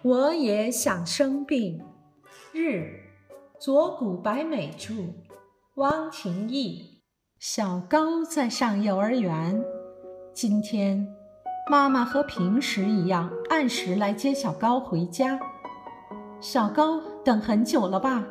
我也想生病。日，左谷白美著，汪廷义。小高在上幼儿园，今天妈妈和平时一样按时来接小高回家。小高等很久了吧？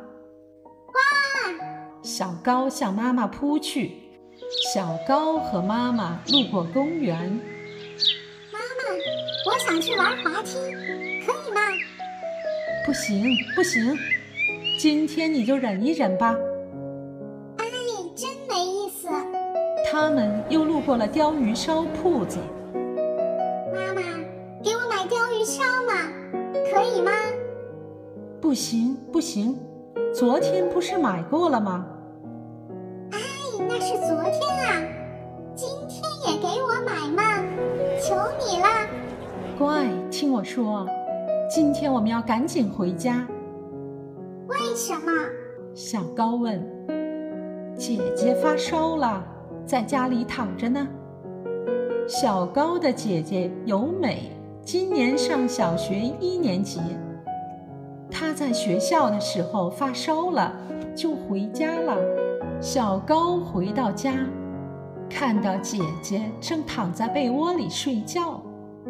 哇！ 小高向妈妈扑去。小高和妈妈路过公园。 妈妈，我想去玩滑梯，可以吗？ 不行不行，今天你就忍一忍吧。 哎，真没意思。 他们又路过了鲷鱼烧铺子。 妈妈，给我买鲷鱼烧嘛，可以吗？ 不行不行，昨天不是买过了吗？ 哎，那是昨天啊，今天也给我买嘛，求你了。 乖，听我说，今天我们要赶紧回家。 为什么？ 小高问。姐姐发烧了，在家里躺着呢。小高的姐姐由美今年上小学1年级，她在学校的时候发烧了，就回家了。小高回到家，看到姐姐正躺在被窝里睡觉。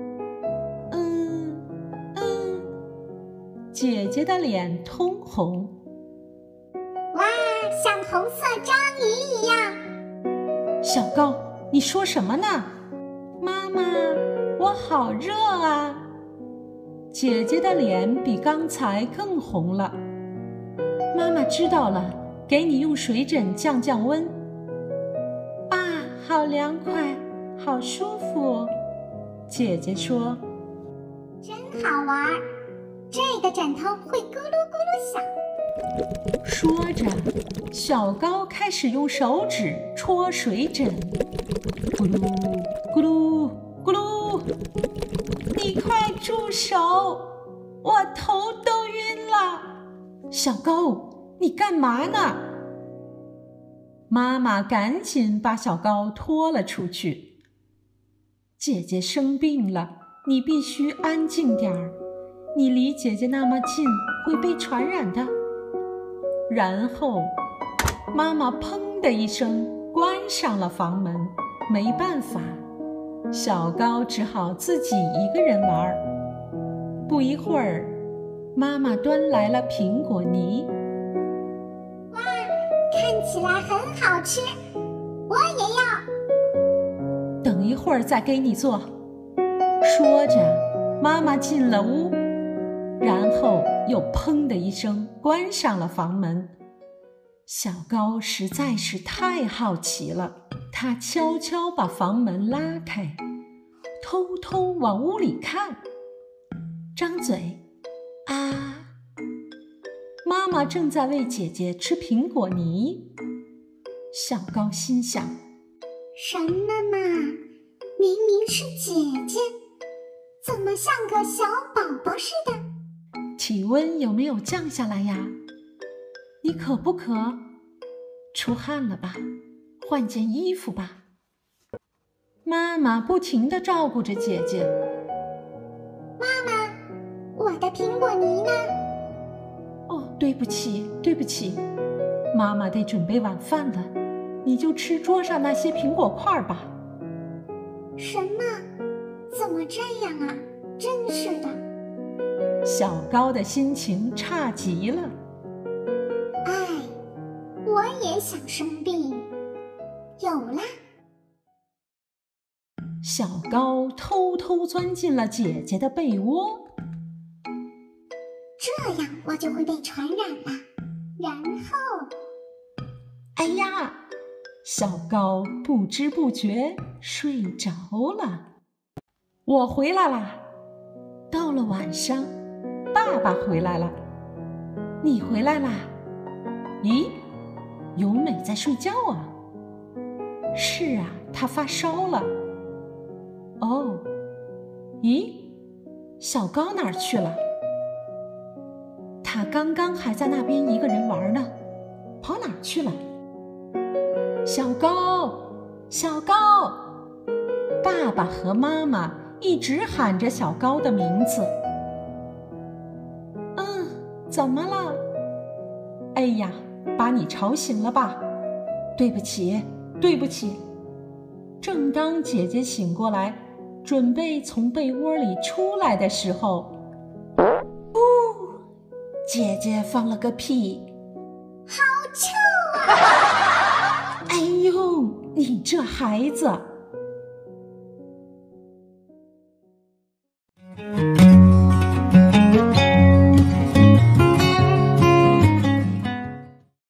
姐姐的脸通红。 哇，像红色章鱼一样。 小高，你说什么呢？妈妈，我好热啊。姐姐的脸比刚才更红了。妈妈知道了，给你用水枕降降温。啊，好凉快，好舒服。姐姐说。 真好玩，这个枕头会咕噜咕噜响。 说着，小高开始用手指戳水枕，咕噜咕噜咕噜。你快住手，我头都晕了。小高，你干嘛呢？妈妈赶紧把小高拖了出去。姐姐生病了，你必须安静点儿，你离姐姐那么近会被传染的。然后妈妈砰的一声关上了房门。没办法，小高只好自己一个人玩。不一会儿，妈妈端来了苹果泥。 哇，看起来很好吃，我也要。 等一会儿再给你做。说着，妈妈进了屋，然后又砰的一声关上了房门。小高实在是太好奇了，他悄悄把房门拉开，偷偷往屋里看，张嘴啊！妈妈正在喂姐姐吃苹果泥。小高心想， 什么嘛，明明是姐姐，怎么像个小宝宝似的？ 体温有没有降下来呀？你渴不渴？出汗了吧？换件衣服吧。妈妈不停地照顾着姐姐。 妈妈，我的苹果泥呢？ 哦，对不起，对不起，妈妈得准备晚饭了，你就吃桌上那些苹果块吧。 什么？怎么这样啊？真是的。 小高的心情差极了。 哎，我也想生病。有了。 小高偷偷钻进了姐姐的被窝。 这样我就会被传染了。然后， 哎呀，小高不知不觉睡着了。我回来啦。到了晚上，爸爸回来了。你回来啦？咦，由美在睡觉啊。是啊，她发烧了。哦，咦，小高哪儿去了？他刚刚还在那边一个人玩呢，跑哪儿去了？小高，小高！爸爸和妈妈一直喊着小高的名字。 怎么了？哎呀，把你吵醒了吧？对不起，对不起。正当姐姐醒过来，准备从被窝里出来的时候，姐姐放了个屁， 好臭啊！ 哎呦，你这孩子！